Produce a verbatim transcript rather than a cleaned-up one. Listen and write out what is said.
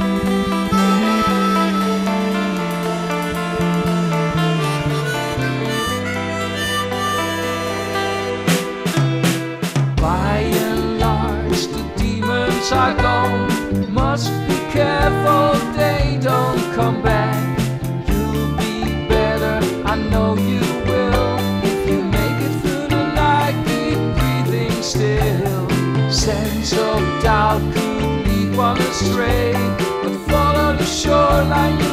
Are gone, must be careful they don't come back. You'll be better, I know you will, if you make it through the night, keep breathing still. Sense of doubt could lead one astray, but follow the shoreline.